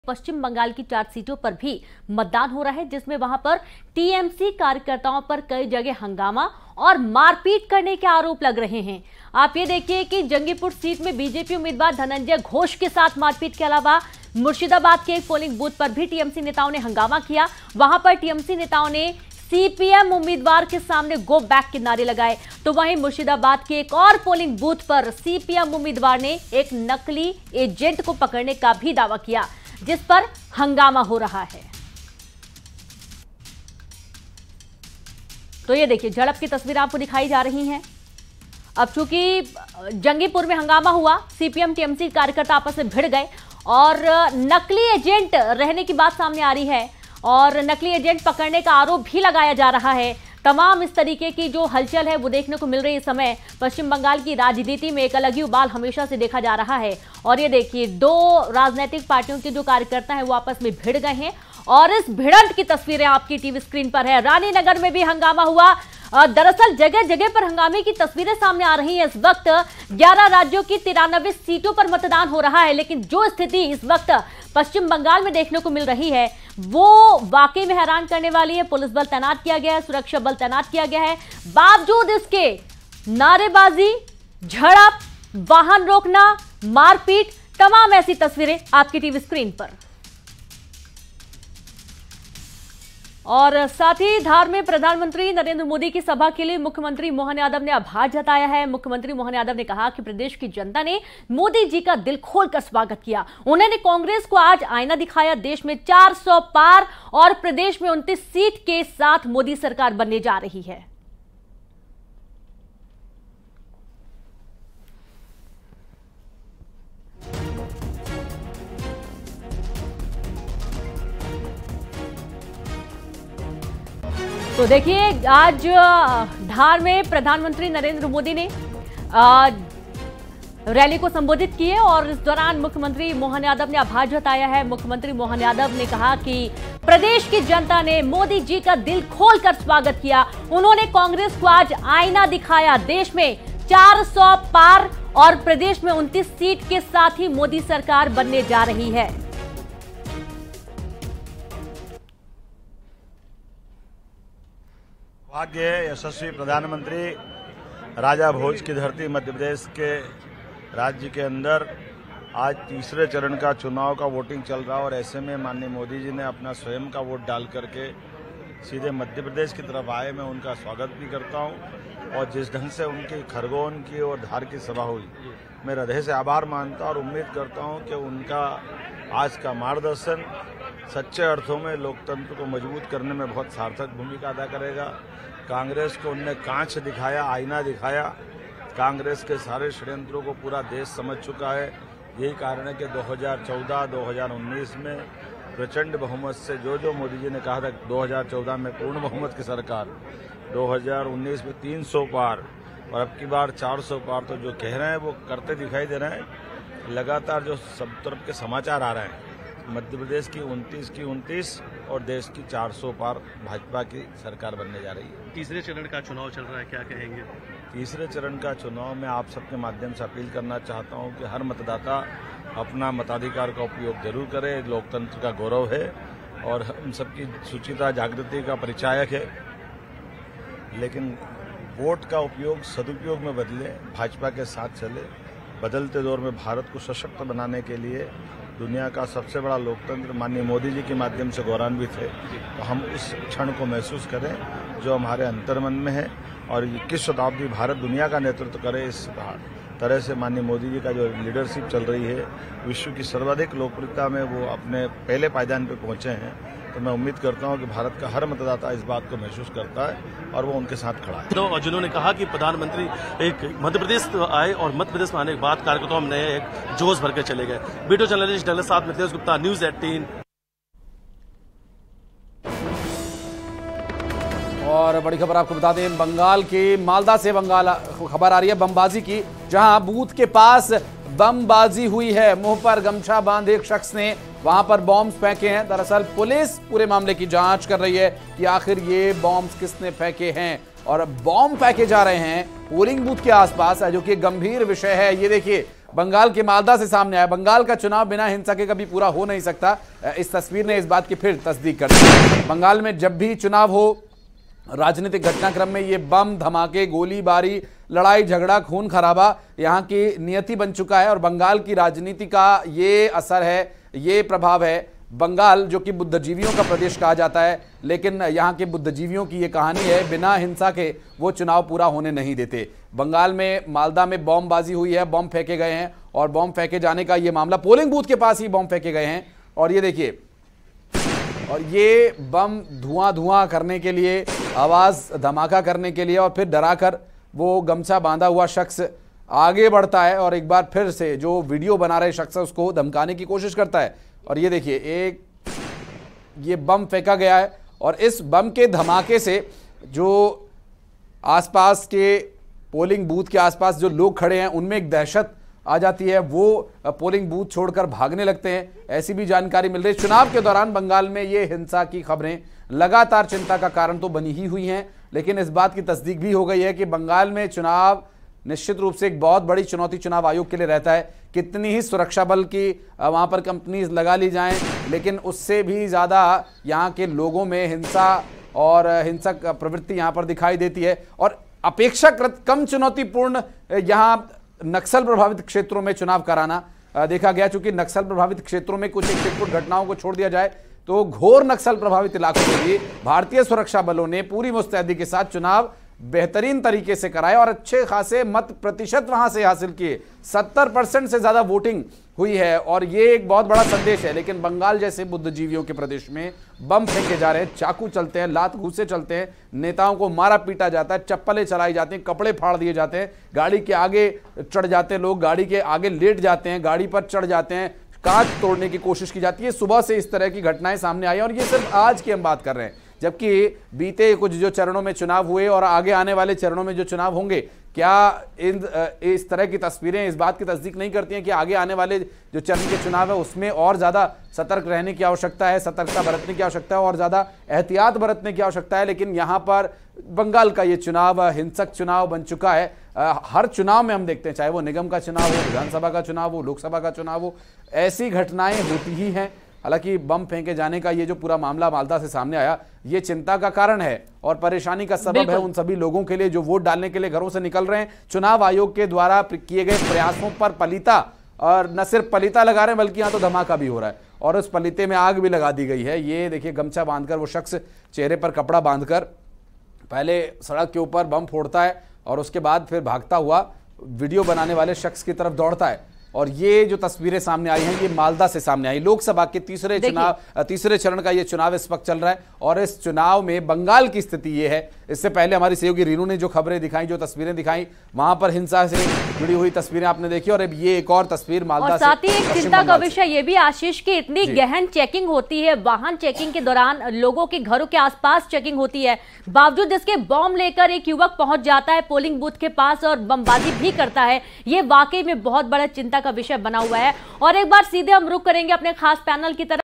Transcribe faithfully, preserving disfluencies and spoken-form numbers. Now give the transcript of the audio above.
पश्चिम बंगाल की चार सीटों पर भी मतदान हो रहा है, जिसमें वहां पर टीएमसी कार्यकर्ताओं पर कई जगह हंगामा और मारपीट करने के आरोप लग रहे हैं। आप ये देखिए कि जंगीपुर सीट में बीजेपी उम्मीदवार धनंजय घोष के साथ मारपीट के अलावा मुर्शिदाबाद के एक पोलिंग बूथ पर भी टीएमसी नेताओं ने हंगामा किया। वहां पर टीएमसी नेताओं ने सीपीएम उम्मीदवार के सामने गो बैक के नारे लगाए, तो वहीं मुर्शिदाबाद के एक और पोलिंग बूथ पर सीपीएम उम्मीदवार ने एक नकली एजेंट को पकड़ने का भी दावा किया, जिस पर हंगामा हो रहा है। तो ये देखिए झड़प की तस्वीर आपको दिखाई जा रही हैं। अब चूंकि जंगीपुर में हंगामा हुआ, सीपीएम टीएमसी कार्यकर्ता आपस में भिड़ गए और नकली एजेंट रहने की बात सामने आ रही है और नकली एजेंट पकड़ने का आरोप भी लगाया जा रहा है। तमाम इस तरीके की जो हलचल है वो देखने को मिल रही है। इस समय पश्चिम बंगाल की राजनीति में एक अलग ही उबाल हमेशा से देखा जा रहा है और ये देखिए दो राजनीतिक पार्टियों के जो कार्यकर्ता हैं वो आपस में भिड़ गए हैं और इस भिड़ंत की तस्वीरें आपकी टीवी स्क्रीन पर है। रानीनगर में भी हंगामा हुआ। दरअसल जगह जगह पर हंगामे की तस्वीरें सामने आ रही हैं। इस वक्त ग्यारह राज्यों की तिरानवे सीटों पर मतदान हो रहा है, लेकिन जो स्थिति इस वक्त पश्चिम बंगाल में देखने को मिल रही है वो वाकई में हैरान करने वाली है। पुलिस बल तैनात किया गया है, सुरक्षा बल तैनात किया गया है, बावजूद इसके नारेबाजी, झड़प, वाहन रोकना, मारपीट, तमाम ऐसी तस्वीरें आपकी टीवी स्क्रीन पर। और साथ ही धार में प्रधानमंत्री नरेंद्र मोदी की सभा के लिए मुख्यमंत्री मोहन यादव ने आभार जताया है। मुख्यमंत्री मोहन यादव ने कहा कि प्रदेश की जनता ने मोदी जी का दिल खोलकर स्वागत किया। उन्होंने कांग्रेस को आज आईना दिखाया। देश में चार सौ पार और प्रदेश में उनतीस सीट के साथ मोदी सरकार बनने जा रही है। तो देखिए आज धार में प्रधानमंत्री नरेंद्र मोदी ने रैली को संबोधित किए और इस दौरान मुख्यमंत्री मोहन यादव ने आभार जताया है। मुख्यमंत्री मोहन यादव ने कहा कि प्रदेश की जनता ने मोदी जी का दिल खोलकर स्वागत किया। उन्होंने कांग्रेस को आज आईना दिखाया। देश में चार सौ पार और प्रदेश में उनतीस सीट के साथ ही मोदी सरकार बनने जा रही है। भाग्य यशस्वी प्रधानमंत्री राजा भोज की धरती मध्य प्रदेश के राज्य के अंदर आज तीसरे चरण का चुनाव का वोटिंग चल रहा है और ऐसे में माननीय मोदी जी ने अपना स्वयं का वोट डाल करके सीधे मध्य प्रदेश की तरफ आए। मैं उनका स्वागत भी करता हूं और जिस ढंग से उनकी खरगोन की और धार की सभा हुई, मैं हृदय से आभार मानता और उम्मीद करता हूं कि उनका आज का मार्गदर्शन सच्चे अर्थों में लोकतंत्र को मजबूत करने में बहुत सार्थक भूमिका अदा करेगा। कांग्रेस को उनने कांच दिखाया, आईना दिखाया। कांग्रेस के सारे षड्यंत्रों को पूरा देश समझ चुका है। यही कारण है कि दो हज़ार चौदह दो हज़ार उन्नीस में प्रचंड बहुमत से जो जो मोदी जी ने कहा था दो हज़ार चौदह में पूर्ण बहुमत की सरकार, दो हज़ार उन्नीस में तीन सौ पार और अब की बार चार सौ पार, तो जो कह रहे हैं वो करते दिखाई दे रहे हैं। लगातार जो सब तरफ के समाचार आ रहे हैं, मध्य प्रदेश की उनतीस की उनतीस और देश की चार सौ पार भाजपा की सरकार बनने जा रही है। तीसरे चरण का चुनाव चल रहा है, क्या कहेंगे? तीसरे चरण का चुनाव में आप सबके माध्यम से अपील करना चाहता हूं कि हर मतदाता अपना मताधिकार का उपयोग जरूर करे। लोकतंत्र का गौरव है और हम सबकी सुचिता जागृति का परिचायक है, लेकिन वोट का उपयोग सदुपयोग में बदले, भाजपा के साथ चले। बदलते दौर में भारत को सशक्त बनाने के लिए दुनिया का सबसे बड़ा लोकतंत्र माननीय मोदी जी के माध्यम से गौरवान्वित है, तो हम उस क्षण को महसूस करें जो हमारे अंतर्मन में है और इक्कीस शताब्दी भारत दुनिया का नेतृत्व करे। इस तरह से माननीय मोदी जी का जो लीडरशिप चल रही है, विश्व की सर्वाधिक लोकप्रियता में वो अपने पहले पायदान पर पहुंचे हैं, तो मैं उम्मीद करता हूं कि भारत का हर मतदाता इस बात को महसूस करता है और वो उनके साथ खड़ा है। तो जिन्होंने कहा कि प्रधानमंत्री एक मध्य प्रदेश आए और मध्य प्रदेश में आने के बाद कार्यकर्ताओं में एक जोश भर के चले गए। वीडियो जर्नलिस्ट डलर साथ मितेश गुप्ता, न्यूज अठारह। और बड़ी खबर आपको बता दें, बंगाल के मालदा से बंगाल खबर आ रही है बमबाजी की, जहां बूथ के पास बमबाजी हुई है। मुंह पर गमछा बांध एक शख्स ने वहां पर बॉम्ब फेंके हैं। दरअसल पुलिस पूरे मामले की जांच कर रही है कि आखिर ये बॉम्ब किसने फेंके हैं और बॉम्ब फेंके जा रहे हैं पोलिंग बूथ के आसपास, जो कि गंभीर विषय है। ये देखिए बंगाल के मालदा से सामने आया। बंगाल का चुनाव बिना हिंसा के कभी पूरा हो नहीं सकता। इस तस्वीर ने इस बात की फिर तस्दीक कर दी। बंगाल में जब भी चुनाव हो, राजनीतिक घटनाक्रम में ये बम धमाके, गोलीबारी, लड़ाई झगड़ा, खून खराबा यहाँ की नियति बन चुका है और बंगाल की राजनीति का ये असर है, ये प्रभाव है। बंगाल जो कि बुद्धिजीवियों का प्रदेश कहा जाता है, लेकिन यहाँ के बुद्धिजीवियों की ये कहानी है, बिना हिंसा के वो चुनाव पूरा होने नहीं देते। बंगाल में मालदा में बॉम्बबाजी हुई है, बॉम्ब फेंके गए हैं और बॉम्ब फेंके जाने का ये मामला, पोलिंग बूथ के पास ही बॉम्ब फेंके गए हैं। और ये देखिए, और ये बम धुआं धुआं करने के लिए, आवाज धमाका करने के लिए और फिर डराकर वो गमछा बांधा हुआ शख्स आगे बढ़ता है और एक बार फिर से जो वीडियो बना रहे शख्स है उसको धमकाने की कोशिश करता है। और ये देखिए, एक ये बम फेंका गया है और इस बम के धमाके से जो आसपास के पोलिंग बूथ के आसपास जो लोग खड़े हैं उनमें एक दहशत आ जाती है, वो पोलिंग बूथ छोड़कर भागने लगते हैं, ऐसी भी जानकारी मिल रही है। चुनाव के दौरान बंगाल में ये हिंसा की खबरें लगातार चिंता का कारण तो बनी ही हुई हैं, लेकिन इस बात की तस्दीक भी हो गई है कि बंगाल में चुनाव निश्चित रूप से एक बहुत बड़ी चुनौती चुनाव आयोग के लिए रहता है। कितनी ही सुरक्षा बल की वहाँ पर कंपनीज लगा ली जाएं, लेकिन उससे भी ज़्यादा यहाँ के लोगों में हिंसा और हिंसक प्रवृत्ति यहाँ पर दिखाई देती है। और अपेक्षाकृत कम चुनौतीपूर्ण यहाँ नक्सल प्रभावित क्षेत्रों में चुनाव कराना देखा गया, चूंकि नक्सल प्रभावित क्षेत्रों में कुछ एक छिटपुट घटनाओं को छोड़ दिया जाए तो घोर नक्सल प्रभावित इलाकों में भी भारतीय सुरक्षा बलों ने पूरी मुस्तैदी के साथ चुनाव बेहतरीन तरीके से कराए और अच्छे खासे मत प्रतिशत वहां से हासिल किए। सत्तर परसेंट से ज्यादा वोटिंग हुई है और ये एक बहुत बड़ा संदेश है। लेकिन बंगाल जैसे बुद्धिजीवियों के प्रदेश में बम फेंके जा रहे हैं, चाकू चलते हैं, लात घूसे चलते हैं, नेताओं को मारा पीटा जाता है, चप्पलें चलाई जाती हैं, कपड़े फाड़ दिए जाते हैं, गाड़ी के आगे चढ़ जाते हैं लोग, गाड़ी के आगे लेट जाते हैं, गाड़ी पर चढ़ जाते हैं, कांच तोड़ने की कोशिश की जाती है। सुबह से इस तरह की घटनाएं सामने आई और ये सिर्फ आज की हम बात कर रहे हैं, जबकि बीते कुछ जो चरणों में चुनाव हुए और आगे आने वाले चरणों में जो चुनाव होंगे, क्या इन इस तरह की तस्वीरें इस बात की तस्दीक नहीं करती हैं कि आगे आने वाले जो चरण के चुनाव है उसमें और ज़्यादा सतर्क रहने की आवश्यकता है, सतर्कता बरतने की आवश्यकता है और ज़्यादा एहतियात बरतने की आवश्यकता है। लेकिन यहाँ पर बंगाल का ये चुनाव हिंसक चुनाव बन चुका है। हर चुनाव में हम देखते हैं, चाहे वो निगम का चुनाव हो, विधानसभा का चुनाव हो, लोकसभा का चुनाव हो, ऐसी घटनाएं होती ही हैं। हालांकि बम फेंके जाने का ये जो पूरा मामला मालदा से सामने आया, ये चिंता का कारण है और परेशानी का सबब है उन सभी लोगों के लिए जो वोट डालने के लिए घरों से निकल रहे हैं। चुनाव आयोग के द्वारा किए गए प्रयासों पर पलीता, और न सिर्फ पलीता लगा रहे हैं बल्कि यहाँ तो धमाका भी हो रहा है और उस पलीते में आग भी लगा दी गई है। ये देखिए, गमछा बांधकर वो शख्स चेहरे पर कपड़ा बांधकर पहले सड़क के ऊपर बम फोड़ता है और उसके बाद फिर भागता हुआ वीडियो बनाने वाले शख्स की तरफ दौड़ता है। और ये जो तस्वीरें सामने आई हैं, ये मालदा से सामने आई। लोकसभा के तीसरे चुनाव तीसरे चरण का ये चुनाव इस वक्त चल रहा है और इस चुनाव में बंगाल की स्थिति ये है। इससे पहले हमारी सहयोगी रीनू ने जो खबरें दिखाई, जो तस्वीरें दिखाई, वहां पर हिंसा से जुड़ी हुई तस्वीरें आपने देखी और अब ये एक और तस्वीर मालदा से। साथ ही एक चिंता का विषय ये भी आशीष की इतनी गहन चेकिंग होती है, वाहन चेकिंग के दौरान लोगों के घरों के आसपास चेकिंग होती है, बावजूद इसके बॉम्ब लेकर एक युवक पहुंच जाता है पोलिंग बूथ के पास और बमबाजी भी करता है। ये वाकई में बहुत बड़ा चिंता का विषय बना हुआ है। और एक बार सीधे हम रुख करेंगे अपने खास पैनल की तरफ।